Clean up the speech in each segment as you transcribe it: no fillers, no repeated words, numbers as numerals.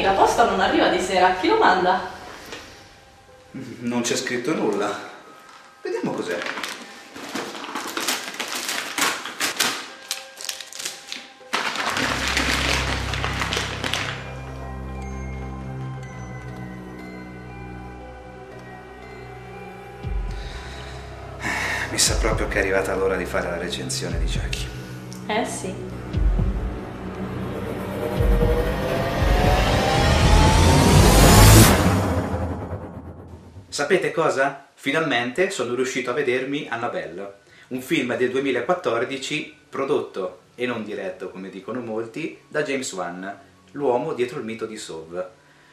la posta non arriva di sera, chi lo manda? Non c'è scritto nulla. Vediamo cos'è. Mi sa proprio che è arrivata l'ora di fare la recensione di Chucky. Eh sì. Sapete cosa? Finalmente sono riuscito a vedermi Annabelle, un film del 2014 prodotto e non diretto, come dicono molti, da James Wan, l'uomo dietro il mito di Saw.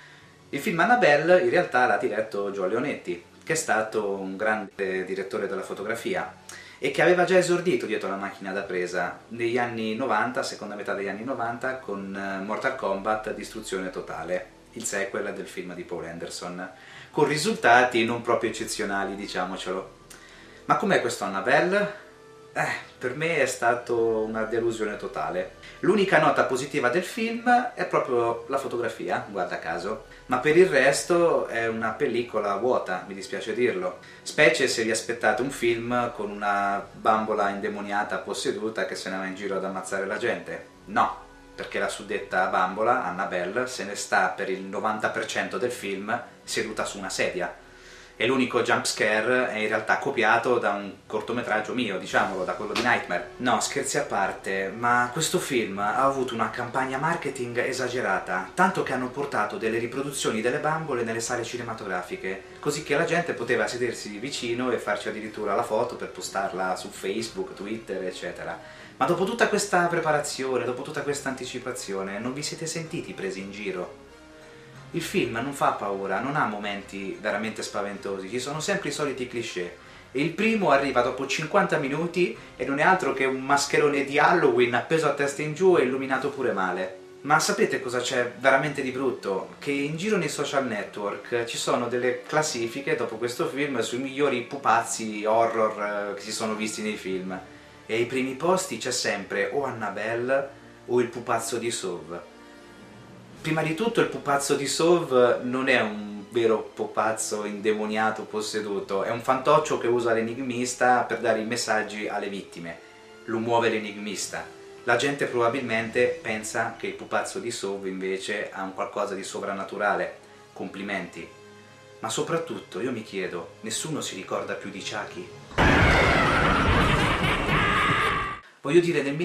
Il film Annabelle in realtà l'ha diretto Joe Leonetti, che è stato un grande direttore della fotografia e che aveva già esordito dietro la macchina da presa negli anni 90, seconda metà degli anni 90, con Mortal Kombat Distruzione Totale, il sequel del film di Paul Anderson, con risultati non proprio eccezionali, diciamocelo. Ma com'è questo Annabelle? Per me è stato una delusione totale. L'unica nota positiva del film è proprio la fotografia, guarda caso, ma per il resto è una pellicola vuota, mi dispiace dirlo. Specie se vi aspettate un film con una bambola indemoniata posseduta che se ne va in giro ad ammazzare la gente. No, perché la suddetta bambola, Annabelle, se ne sta per il 90% del film seduta su una sedia. E l'unico jump scare è in realtà copiato da un cortometraggio mio, diciamolo, da quello di Nightmare. No, scherzi a parte, ma questo film ha avuto una campagna marketing esagerata, tanto che hanno portato delle riproduzioni delle bambole nelle sale cinematografiche, così che la gente poteva sedersi vicino e farci addirittura la foto per postarla su Facebook, Twitter, eccetera. Ma dopo tutta questa preparazione, dopo tutta questa anticipazione, non vi siete sentiti presi in giro? Il film non fa paura, non ha momenti veramente spaventosi, ci sono sempre i soliti cliché. E il primo arriva dopo 50 minuti e non è altro che un mascherone di Halloween appeso a testa in giù e illuminato pure male. Ma sapete cosa c'è veramente di brutto? Che in giro nei social network ci sono delle classifiche dopo questo film sui migliori pupazzi horror che si sono visti nei film. E ai primi posti c'è sempre o Annabelle o il pupazzo di Saw. Prima di tutto il pupazzo di Saw non è un vero pupazzo indemoniato, posseduto, è un fantoccio che usa l'enigmista per dare i messaggi alle vittime. Lo muove l'enigmista. La gente probabilmente pensa che il pupazzo di Saw invece ha un qualcosa di sovrannaturale. Complimenti. Ma soprattutto, io mi chiedo, nessuno si ricorda più di Chucky? Voglio dire, nel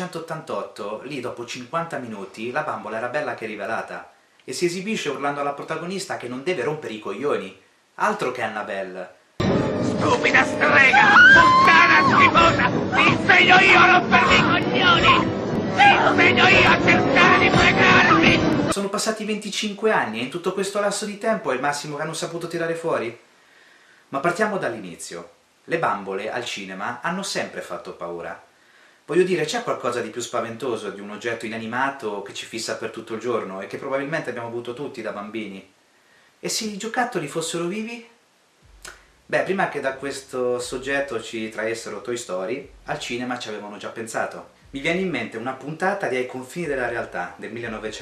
1988, lì dopo 50 minuti, la bambola era bella che rivelata, e si esibisce urlando alla protagonista che non deve rompere i coglioni. Altro che Annabelle. Stupida strega! Puttana schifosa! Ti insegno io a rompermi i coglioni! Ti insegno io a cercare di fregarmi! Sono passati 25 anni e in tutto questo lasso di tempo è il massimo che hanno saputo tirare fuori? Ma partiamo dall'inizio. Le bambole al cinema hanno sempre fatto paura. Voglio dire, c'è qualcosa di più spaventoso di un oggetto inanimato che ci fissa per tutto il giorno e che probabilmente abbiamo avuto tutti da bambini? E se i giocattoli fossero vivi? Beh, prima che da questo soggetto ci traessero Toy Story, al cinema ci avevano già pensato. Mi viene in mente una puntata di Ai confini della realtà, del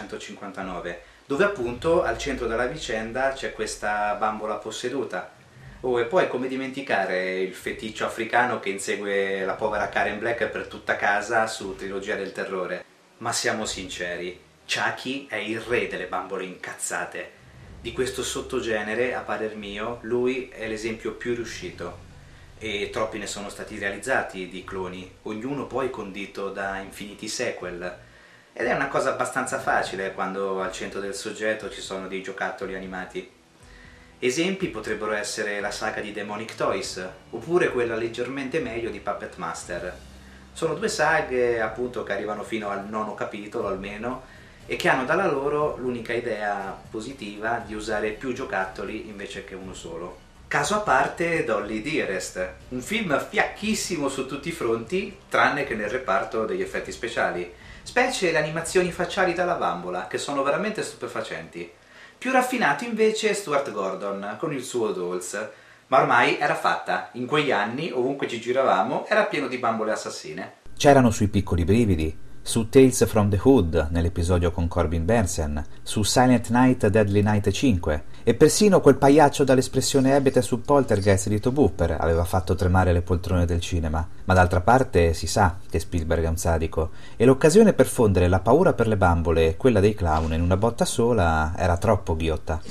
1959, dove appunto al centro della vicenda c'è questa bambola posseduta. Oh, e poi come dimenticare il feticcio africano che insegue la povera Karen Black per tutta casa su Trilogia del Terrore. Ma siamo sinceri, Chucky è il re delle bambole incazzate. Di questo sottogenere, a parer mio, lui è l'esempio più riuscito. E troppi ne sono stati realizzati di cloni, ognuno poi condito da infiniti sequel. Ed è una cosa abbastanza facile quando al centro del soggetto ci sono dei giocattoli animati. Esempi potrebbero essere la saga di Demonic Toys, oppure quella leggermente meglio di Puppet Master. Sono due saghe appunto che arrivano fino al 9° capitolo almeno e che hanno dalla loro l'unica idea positiva di usare più giocattoli invece che uno solo. Caso a parte Dolly Dearest, un film fiacchissimo su tutti i fronti tranne che nel reparto degli effetti speciali, specie le animazioni facciali dalla bambola che sono veramente stupefacenti. Più raffinato invece è Stuart Gordon con il suo Dolls, ma ormai era fatta, in quegli anni ovunque ci giravamo era pieno di bambole assassine. C'erano sui piccoli brividi, su Tales from the Hood nell'episodio con Corbin Bernsen, su Silent Night Deadly Night 5, e persino quel pagliaccio dall'espressione ebete su Poltergeist di Tobe Hooper aveva fatto tremare le poltrone del cinema. Ma d'altra parte si sa che Spielberg è un sadico, e l'occasione per fondere la paura per le bambole e quella dei clown in una botta sola era troppo ghiotta.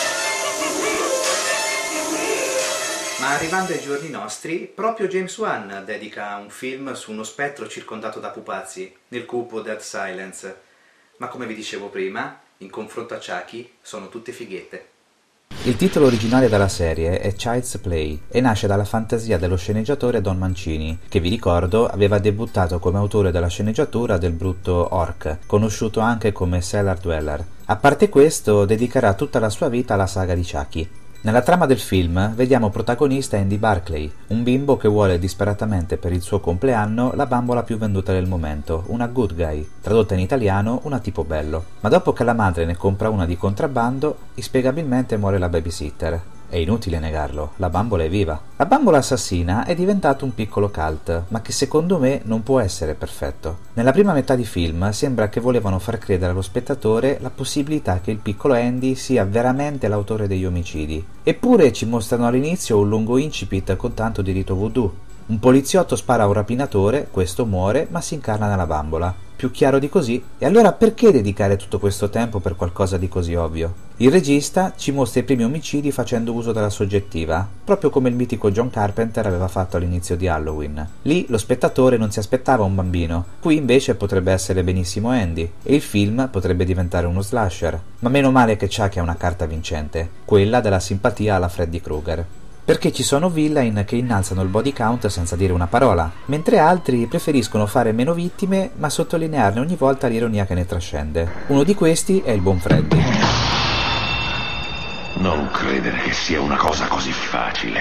Ma arrivando ai giorni nostri, proprio James Wan dedica un film su uno spettro circondato da pupazzi, nel cupo Dead Silence. Ma come vi dicevo prima, in confronto a Chucky, sono tutte fighette. Il titolo originale della serie è Child's Play e nasce dalla fantasia dello sceneggiatore Don Mancini, che vi ricordo aveva debuttato come autore della sceneggiatura del brutto Orc, conosciuto anche come Cellar Dweller. A parte questo, dedicherà tutta la sua vita alla saga di Chucky. Nella trama del film vediamo protagonista Andy Barclay, un bimbo che vuole disperatamente per il suo compleanno la bambola più venduta del momento, una good guy, tradotta in italiano una tipo bello. Ma dopo che la madre ne compra una di contrabbando, inspiegabilmente muore la babysitter. È inutile negarlo, la bambola è viva. La bambola assassina è diventato un piccolo cult, ma che secondo me non può essere perfetto. Nella prima metà di film sembra che volevano far credere allo spettatore la possibilità che il piccolo Andy sia veramente l'autore degli omicidi. Eppure ci mostrano all'inizio un lungo incipit con tanto di rito voodoo. Un poliziotto spara a un rapinatore, questo muore, ma si incarna nella bambola. Più chiaro di così? E allora perché dedicare tutto questo tempo per qualcosa di così ovvio? Il regista ci mostra i primi omicidi facendo uso della soggettiva, proprio come il mitico John Carpenter aveva fatto all'inizio di Halloween. Lì lo spettatore non si aspettava un bambino, qui invece potrebbe essere benissimo Andy, e il film potrebbe diventare uno slasher. Ma meno male che Chucky ha una carta vincente, quella della simpatia alla Freddy Krueger. Perché ci sono villain che innalzano il body count senza dire una parola, mentre altri preferiscono fare meno vittime ma sottolinearne ogni volta l'ironia che ne trascende. Uno di questi è il buon Freddy. Non credere che sia una cosa così facile.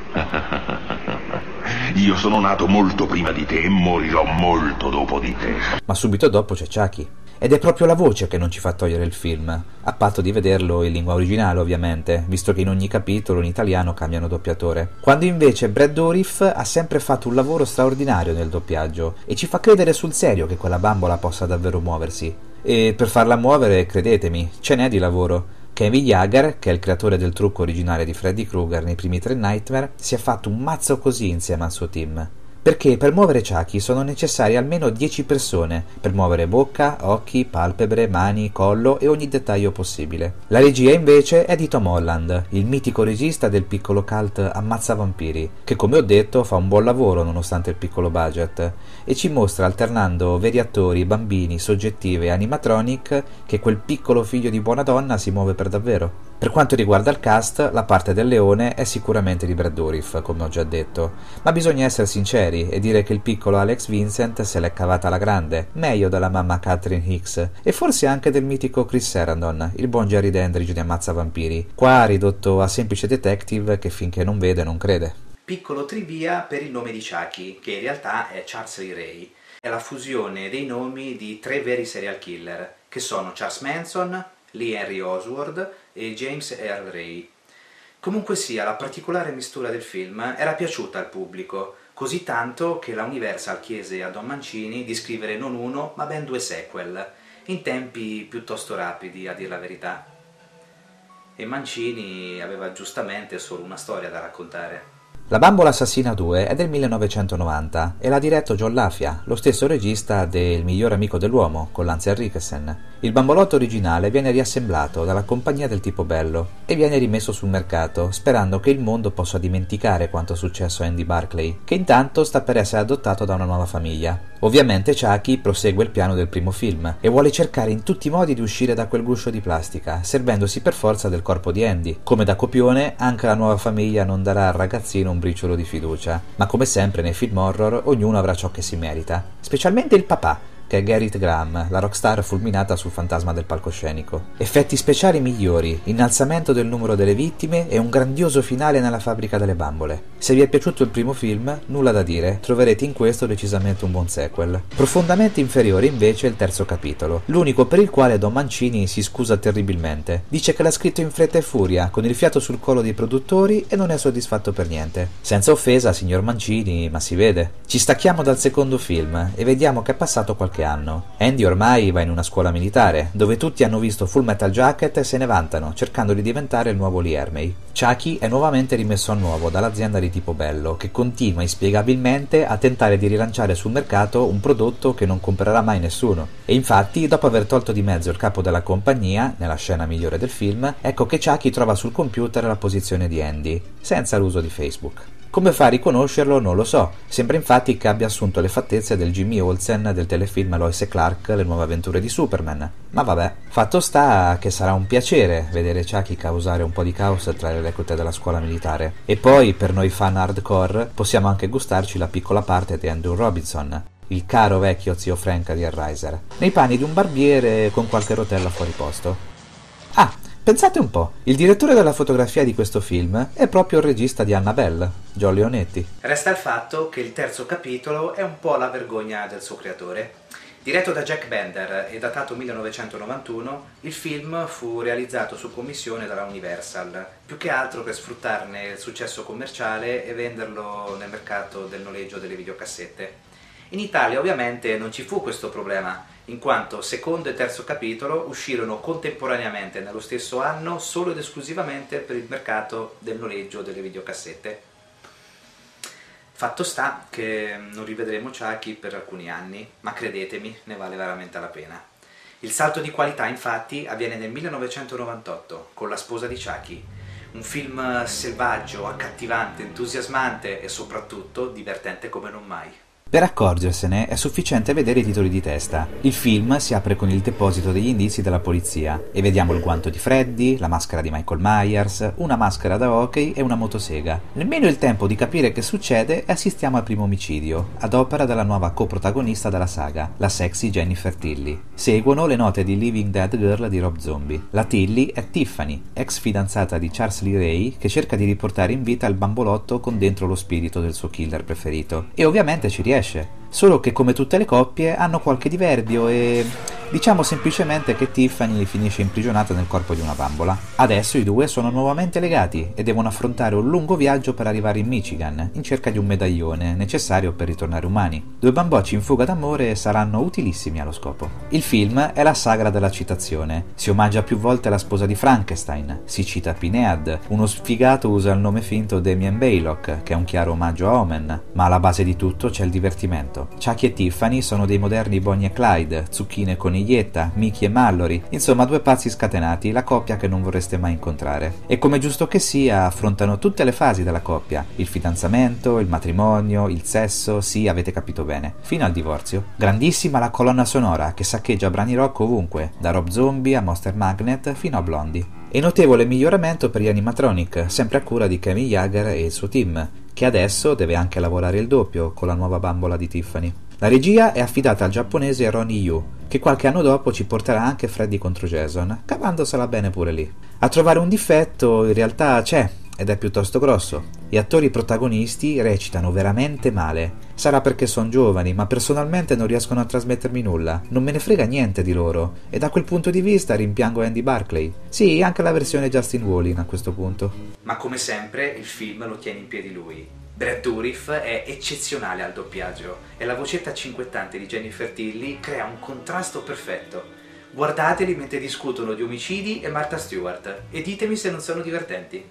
Io sono nato molto prima di te e morirò molto dopo di te. Ma subito dopo c'è Chucky. Ed è proprio la voce che non ci fa togliere il film, a patto di vederlo in lingua originale ovviamente, visto che in ogni capitolo in italiano cambiano doppiatore. Quando invece Brad Dourif ha sempre fatto un lavoro straordinario nel doppiaggio e ci fa credere sul serio che quella bambola possa davvero muoversi. E per farla muovere, credetemi, ce n'è di lavoro. Kevin Yeager, che è il creatore del trucco originale di Freddy Krueger nei primi 3 Nightmare, si è fatto un mazzo così insieme al suo team. Perché per muovere Chucky sono necessarie almeno 10 persone, per muovere bocca, occhi, palpebre, mani, collo e ogni dettaglio possibile. La regia invece è di Tom Holland, il mitico regista del piccolo cult Ammazza Vampiri, che come ho detto fa un buon lavoro nonostante il piccolo budget, e ci mostra alternando veri attori, bambini, soggettive e animatronic che quel piccolo figlio di buona donna si muove per davvero. Per quanto riguarda il cast, la parte del leone è sicuramente di Brad Dourif, come ho già detto, ma bisogna essere sinceri e dire che il piccolo Alex Vincent se l'è cavata alla grande, meglio della mamma Catherine Hicks, e forse anche del mitico Chris Sarandon, il buon Jerry Dandridge di Ammazza Vampiri, qua ridotto a semplice detective che finché non vede non crede. Piccolo trivia per il nome di Chucky, che in realtà è Charles Lee Ray. È la fusione dei nomi di 3 veri serial killer, che sono Charles Manson, Lee Henry Oswald e James Earl Ray. Comunque sia, la particolare mistura del film era piaciuta al pubblico, così tanto che la Universal chiese a Don Mancini di scrivere non uno, ma ben 2 sequel, in tempi piuttosto rapidi, a dir la verità. E Mancini aveva giustamente solo una storia da raccontare. La bambola assassina 2 è del 1990 e l'ha diretto John Lafia, lo stesso regista de Il miglior amico dell'uomo, con Lance Henriksen. Il bambolotto originale viene riassemblato dalla compagnia del tipo bello e viene rimesso sul mercato, sperando che il mondo possa dimenticare quanto è successo a Andy Barclay, che intanto sta per essere adottato da una nuova famiglia. Ovviamente Chucky prosegue il piano del primo film e vuole cercare in tutti i modi di uscire da quel guscio di plastica, servendosi per forza del corpo di Andy. Come da copione, anche la nuova famiglia non darà al ragazzino un briciolo di fiducia, ma come sempre nei film horror ognuno avrà ciò che si merita, specialmente il papà, che è Gerrit Graham, la rockstar fulminata sul fantasma del palcoscenico. Effetti speciali migliori, innalzamento del numero delle vittime e un grandioso finale nella fabbrica delle bambole. Se vi è piaciuto il primo film, nulla da dire, troverete in questo decisamente un buon sequel. Profondamente inferiore invece il terzo capitolo, l'unico per il quale Don Mancini si scusa terribilmente. Dice che l'ha scritto in fretta e furia, con il fiato sul collo dei produttori e non è soddisfatto per niente. Senza offesa, signor Mancini, ma si vede. Ci stacchiamo dal secondo film e vediamo che è passato qualche qualche anno. Andy ormai va in una scuola militare, dove tutti hanno visto Full Metal Jacket e se ne vantano, cercando di diventare il nuovo Lee Ermey. Chucky è nuovamente rimesso a nuovo dall'azienda di Tipo Bello, che continua inspiegabilmente a tentare di rilanciare sul mercato un prodotto che non comprerà mai nessuno. E infatti, dopo aver tolto di mezzo il capo della compagnia, nella scena migliore del film, ecco che Chucky trova sul computer la posizione di Andy, senza l'uso di Facebook. Come fa a riconoscerlo non lo so, sembra infatti che abbia assunto le fattezze del Jimmy Olsen del telefilm Lois e Clark, le nuove avventure di Superman. Ma vabbè, fatto sta che sarà un piacere vedere Chucky causare un po' di caos tra le reclute della scuola militare. E poi, per noi fan hardcore, possiamo anche gustarci la piccola parte di Andrew Robinson, il caro vecchio zio Frank di Hellraiser, nei panni di un barbiere con qualche rotella fuori posto. Ah, pensate un po', il direttore della fotografia di questo film è proprio il regista di Annabelle, John Leonetti. Resta il fatto che il terzo capitolo è un po' la vergogna del suo creatore. Diretto da Jack Bender e datato 1991, il film fu realizzato su commissione dalla Universal, più che altro per sfruttarne il successo commerciale e venderlo nel mercato del noleggio delle videocassette. In Italia ovviamente non ci fu questo problema, in quanto secondo e terzo capitolo uscirono contemporaneamente nello stesso anno solo ed esclusivamente per il mercato del noleggio delle videocassette. Fatto sta che non rivedremo Chucky per alcuni anni, ma credetemi, ne vale veramente la pena. Il salto di qualità infatti avviene nel 1998 con La sposa di Chucky, un film selvaggio, accattivante, entusiasmante e soprattutto divertente come non mai. Per accorgersene è sufficiente vedere i titoli di testa. Il film si apre con il deposito degli indizi della polizia e vediamo il guanto di Freddy, la maschera di Michael Myers, una maschera da hockey e una motosega. Nemmeno il tempo di capire che succede e assistiamo al primo omicidio, ad opera della nuova coprotagonista della saga, la sexy Jennifer Tilly. Seguono le note di Living Dead Girl di Rob Zombie. La Tilly è Tiffany, ex fidanzata di Charles Lee Ray, che cerca di riportare in vita il bambolotto con dentro lo spirito del suo killer preferito. E ovviamente ci riesce. Solo che come tutte le coppie hanno qualche diverbio e diciamo semplicemente che Tiffany finisce imprigionata nel corpo di una bambola. Adesso i due sono nuovamente legati e devono affrontare un lungo viaggio per arrivare in Michigan in cerca di un medaglione necessario per ritornare umani. Due bambocci in fuga d'amore saranno utilissimi allo scopo. Il film è la sagra della citazione. Si omaggia più volte la sposa di Frankenstein, si cita Pinead, uno sfigato usa il nome finto Damien Baylock, che è un chiaro omaggio a Omen, ma alla base di tutto c'è il divertimento. Chucky e Tiffany sono dei moderni Bonnie e Clyde, Zucchine e Coniglietta, Mickey e Mallory, insomma due pazzi scatenati, la coppia che non vorreste mai incontrare. E come giusto che sia, affrontano tutte le fasi della coppia, il fidanzamento, il matrimonio, il sesso, sì, avete capito bene, fino al divorzio. Grandissima la colonna sonora che saccheggia brani rock ovunque, da Rob Zombie a Monster Magnet fino a Blondie. E notevole miglioramento per gli animatronic, sempre a cura di Kevin Jagger e il suo team, che adesso deve anche lavorare il doppio con la nuova bambola di Tiffany. La regia è affidata al giapponese Ronnie Yu, che qualche anno dopo ci porterà anche Freddy contro Jason, cavandosela bene pure lì. A trovare un difetto in realtà c'è, ed è piuttosto grosso. Gli attori protagonisti recitano veramente male. Sarà perché sono giovani, ma personalmente non riescono a trasmettermi nulla. Non me ne frega niente di loro, e da quel punto di vista rimpiango Andy Barclay. Sì, anche la versione Justin Whalin a questo punto. Ma come sempre il film lo tiene in piedi lui. Brad Dourif è eccezionale al doppiaggio e la vocetta cinquettante di Jennifer Tilly crea un contrasto perfetto. Guardateli mentre discutono di omicidi e Martha Stewart e ditemi se non sono divertenti.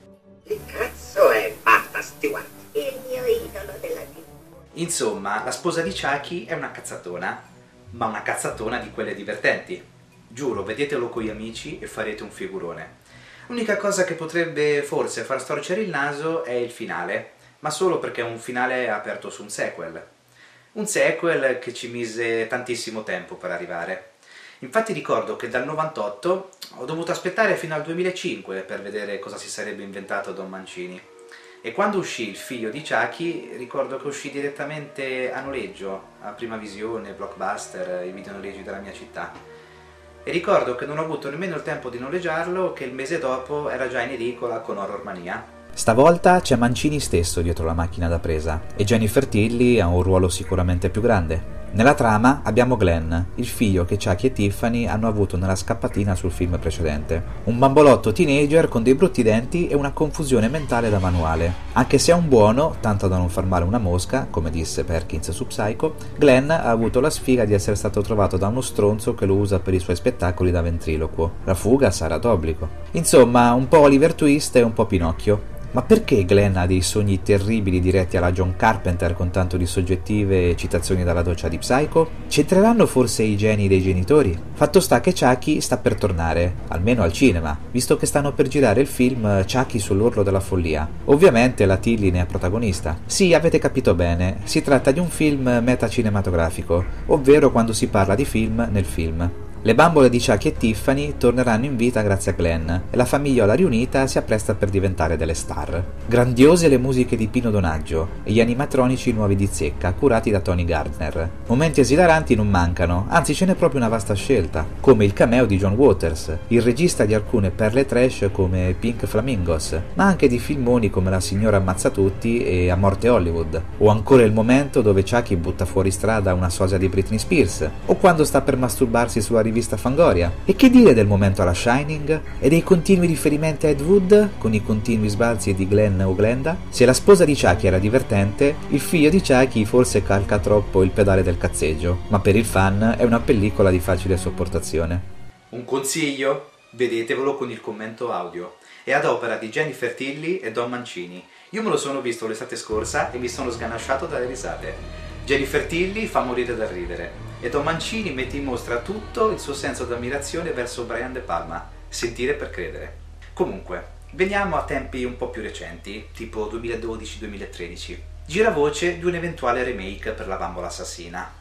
Che cazzo è Martha Stewart? Il mio idolo della TV. Insomma, La sposa di Chucky è una cazzatona, ma una cazzatona di quelle divertenti. Giuro, vedetelo con gli amici e farete un figurone. L'unica cosa che potrebbe forse far storcere il naso è il finale, ma solo perché è un finale aperto su un sequel. Un sequel che ci mise tantissimo tempo per arrivare. Infatti ricordo che dal 98 ho dovuto aspettare fino al 2005 per vedere cosa si sarebbe inventato Don Mancini. E quando uscì Il figlio di Chucky, ricordo che uscì direttamente a noleggio, a Prima Visione, Blockbuster, i videonoleggi della mia città. E ricordo che non ho avuto nemmeno il tempo di noleggiarlo, che il mese dopo era già in edicola con Horror Mania. Stavolta c'è Mancini stesso dietro la macchina da presa, e Jennifer Tilly ha un ruolo sicuramente più grande. Nella trama abbiamo Glenn, il figlio che Chucky e Tiffany hanno avuto nella scappatina sul film precedente. Un bambolotto teenager con dei brutti denti e una confusione mentale da manuale. Anche se è un buono, tanto da non far male una mosca, come disse Perkins su Psycho, Glenn ha avuto la sfiga di essere stato trovato da uno stronzo che lo usa per i suoi spettacoli da ventriloquo. La fuga sarà d'obbligo. Insomma, un po' Oliver Twist e un po' Pinocchio. Ma perché Glenn ha dei sogni terribili diretti alla John Carpenter con tanto di soggettive citazioni dalla doccia di Psycho? C'entreranno forse i geni dei genitori? Fatto sta che Chucky sta per tornare, almeno al cinema, visto che stanno per girare il film Chucky sull'orlo della follia. Ovviamente la Tilly ne è protagonista. Sì, avete capito bene, si tratta di un film metacinematografico, ovvero quando si parla di film nel film. Le bambole di Chucky e Tiffany torneranno in vita grazie a Glenn e la famigliola riunita si appresta per diventare delle star. Grandiose le musiche di Pino Donaggio e gli animatronici nuovi di zecca curati da Tony Gardner. Momenti esilaranti non mancano, anzi ce n'è proprio una vasta scelta, come il cameo di John Waters, il regista di alcune perle trash come Pink Flamingos, ma anche di filmoni come La signora ammazza tutti e A morte Hollywood, o ancora il momento dove Chucky butta fuori strada una sosia di Britney Spears, o quando sta per masturbarsi sulla rivista Fangoria. E che dire del momento alla Shining? E dei continui riferimenti a Ed Wood, con i continui sbalzi di Glenn o Glenda? Se la sposa di Chucky era divertente, il figlio di Chucky forse calca troppo il pedale del cazzeggio, ma per il fan è una pellicola di facile sopportazione. Un consiglio? Vedetevelo con il commento audio. È ad opera di Jennifer Tilly e Don Mancini. Io me lo sono visto l'estate scorsa e mi sono sganasciato dalle risate. Jennifer Tilly fa morire da ridere e Don Mancini mette in mostra tutto il suo senso d'ammirazione verso Brian De Palma. Sentire per credere. Comunque, veniamo a tempi un po' più recenti, tipo 2012-2013. Giravoce di un eventuale remake per La bambola assassina.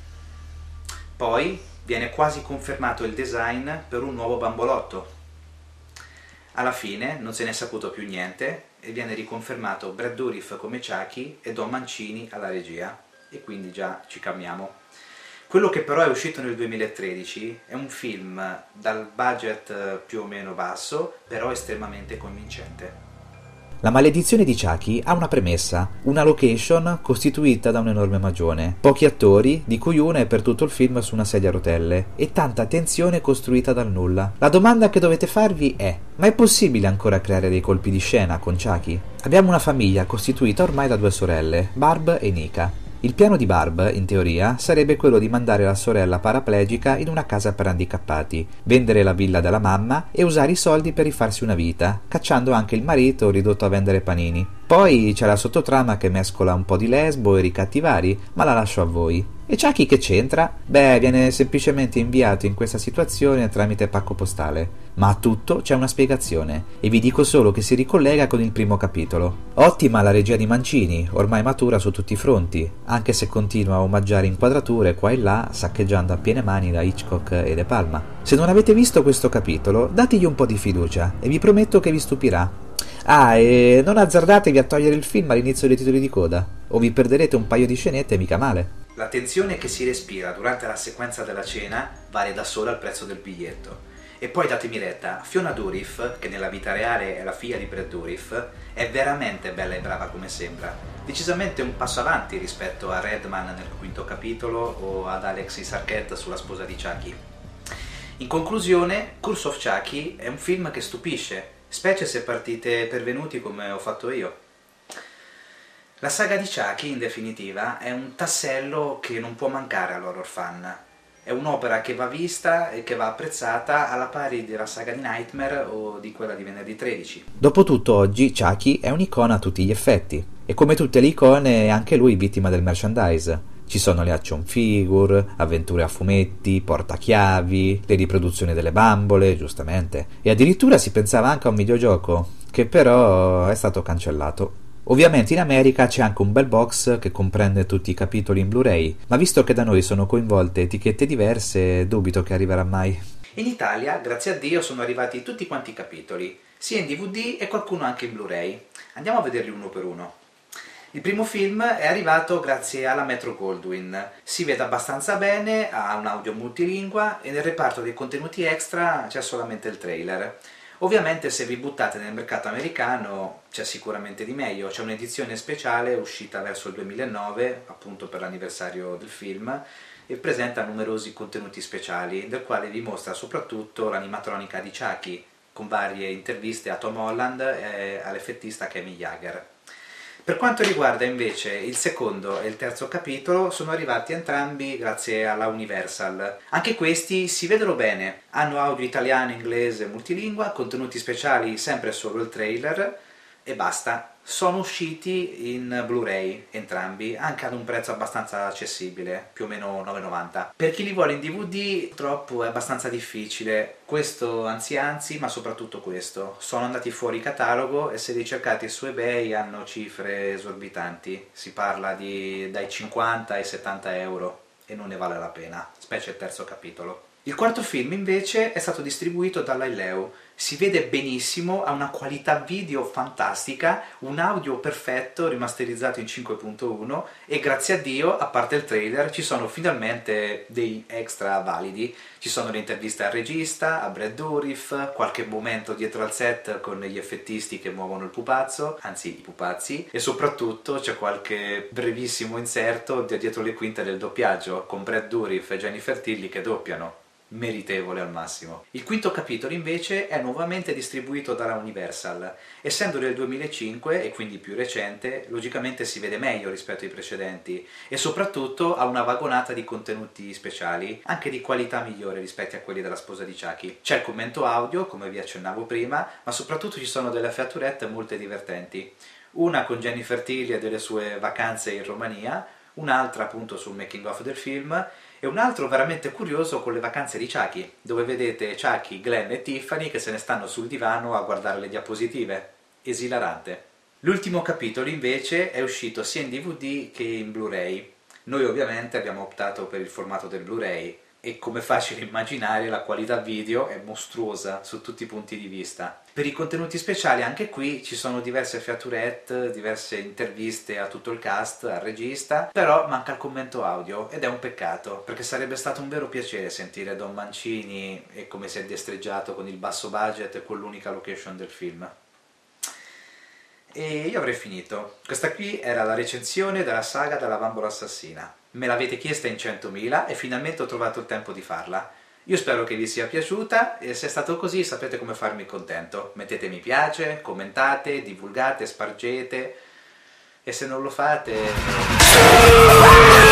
Poi viene quasi confermato il design per un nuovo bambolotto. Alla fine non se ne è saputo più niente e viene riconfermato Brad Dourif come Chucky e Don Mancini alla regia. E quindi già ci calmiamo. Quello che però è uscito nel 2013 è un film dal budget più o meno basso, però estremamente convincente. La maledizione di Chucky ha una premessa, una location costituita da un enorme magione, pochi attori, di cui uno è per tutto il film su una sedia a rotelle, e tanta tensione costruita dal nulla. La domanda che dovete farvi è: ma è possibile ancora creare dei colpi di scena con Chucky? Abbiamo una famiglia costituita ormai da due sorelle, Barb e Nika. Il piano di Barb, in teoria, sarebbe quello di mandare la sorella paraplegica in una casa per handicappati, vendere la villa della mamma e usare i soldi per rifarsi una vita, cacciando anche il marito ridotto a vendere panini. Poi c'è la sottotrama che mescola un po' di lesbo e ricatti vari, ma la lascio a voi. E Chucky che c'entra? Beh, viene semplicemente inviato in questa situazione tramite pacco postale. Ma a tutto c'è una spiegazione, e vi dico solo che si ricollega con il primo capitolo. Ottima la regia di Mancini, ormai matura su tutti i fronti, anche se continua a omaggiare inquadrature qua e là, saccheggiando a piene mani da Hitchcock e De Palma. Se non avete visto questo capitolo, dategli un po' di fiducia, e vi prometto che vi stupirà. Ah, e non azzardatevi a togliere il film all'inizio dei titoli di coda, o vi perderete un paio di scenette mica male. La tensione che si respira durante la sequenza della cena vale da sola il prezzo del biglietto. E poi datemi retta, Fiona Dourif, che nella vita reale è la figlia di Brad Dourif, è veramente bella e brava come sembra. Decisamente un passo avanti rispetto a Redman nel quinto capitolo o ad Alexis Arquette sulla sposa di Chucky. In conclusione, Curse of Chucky è un film che stupisce, specie se partite pervenuti come ho fatto io. La saga di Chucky, in definitiva, è un tassello che non può mancare all'horror fan. È un'opera che va vista e che va apprezzata alla pari della saga di Nightmare o di quella di Venerdì 13. Dopotutto oggi Chucky è un'icona a tutti gli effetti, e come tutte le icone è anche lui vittima del merchandise. Ci sono le action figure, avventure a fumetti, portachiavi, le riproduzioni delle bambole, giustamente. E addirittura si pensava anche a un videogioco, che però è stato cancellato. Ovviamente in America c'è anche un bel box che comprende tutti i capitoli in Blu-ray, ma visto che da noi sono coinvolte etichette diverse, dubito che arriverà mai. In Italia, grazie a Dio, sono arrivati tutti quanti i capitoli, sia in DVD e qualcuno anche in Blu-ray. Andiamo a vederli uno per uno. Il primo film è arrivato grazie alla Metro-Goldwyn. Si vede abbastanza bene, ha un audio multilingua e nel reparto dei contenuti extra c'è solamente il trailer. Ovviamente se vi buttate nel mercato americano c'è sicuramente di meglio, c'è un'edizione speciale uscita verso il 2009, appunto per l'anniversario del film, e presenta numerosi contenuti speciali, del quale vi mostra soprattutto l'animatronica di Chucky, con varie interviste a Tom Holland e all'effettista Kevin Jagger. Per quanto riguarda invece il secondo e il terzo capitolo, sono arrivati entrambi grazie alla Universal. Anche questi si vedono bene, hanno audio italiano, inglese, multilingua, contenuti speciali, sempre solo il trailer, e basta. Sono usciti in Blu-ray entrambi, anche ad un prezzo abbastanza accessibile, più o meno 9,90. Per chi li vuole in DVD purtroppo è abbastanza difficile, questo anzi, ma soprattutto questo. Sono andati fuori catalogo e se li cercate su eBay hanno cifre esorbitanti, si parla dai 50 ai 70 euro e non ne vale la pena, specie il terzo capitolo. Il quarto film invece è stato distribuito dall'Aileo, si vede benissimo, ha una qualità video fantastica, un audio perfetto rimasterizzato in 5.1 e grazie a Dio, a parte il trailer, ci sono finalmente dei extra validi. Ci sono le interviste al regista, a Brad Dourif, qualche momento dietro al set con gli effettisti che muovono il pupazzo, anzi i pupazzi, e soprattutto c'è qualche brevissimo inserto dietro le quinte del doppiaggio, con Brad Dourif e Jennifer Tilly che doppiano. Meritevole al massimo. Il quinto capitolo invece è nuovamente distribuito dalla Universal. Essendo del 2005 e quindi più recente, logicamente si vede meglio rispetto ai precedenti e soprattutto ha una vagonata di contenuti speciali, anche di qualità migliore rispetto a quelli della sposa di Chucky. C'è il commento audio, come vi accennavo prima, ma soprattutto ci sono delle featurette molto divertenti. Una con Jennifer Tilly e delle sue vacanze in Romania, un'altra appunto sul making of del film, e un altro veramente curioso con le vacanze di Chucky, dove vedete Chucky, Glenn e Tiffany che se ne stanno sul divano a guardare le diapositive. Esilarante. L'ultimo capitolo invece è uscito sia in DVD che in Blu-ray. Noi ovviamente abbiamo optato per il formato del Blu-ray e come facile immaginare la qualità video è mostruosa su tutti i punti di vista. Per i contenuti speciali anche qui ci sono diverse featurette, diverse interviste a tutto il cast, al regista, però manca il commento audio ed è un peccato, perché sarebbe stato un vero piacere sentire Don Mancini e come si è destreggiato con il basso budget e con l'unica location del film. E io avrei finito. Questa qui era la recensione della saga della bambola assassina. Me l'avete chiesta in 100.000 e finalmente ho trovato il tempo di farla. Io spero che vi sia piaciuta e se è stato così sapete come farmi contento. Mettete mi piace, commentate, divulgate, spargete e se non lo fate...